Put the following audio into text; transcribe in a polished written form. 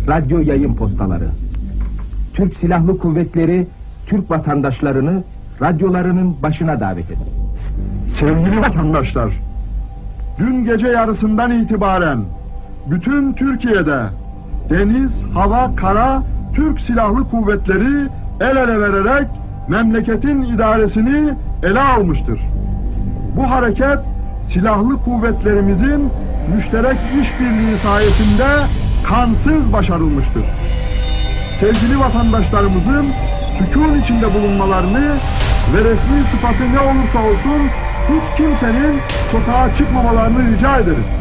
radyo yayın postaları. Türk Silahlı Kuvvetleri, Türk vatandaşlarını radyolarının başına davet eder. Sevgili vatandaşlar, dün gece yarısından itibaren bütün Türkiye'de deniz, hava, kara Türk Silahlı Kuvvetleri el ele vererek memleketin idaresini ele almıştır. Bu hareket silahlı kuvvetlerimizin müşterek işbirliği sayesinde kansız başarılmıştır. Sevgili vatandaşlarımızın sükûn içinde bulunmalarını ve resmi sıfatı ne olursa olsun hiç kimsenin sokağa çıkmamalarını rica ederiz.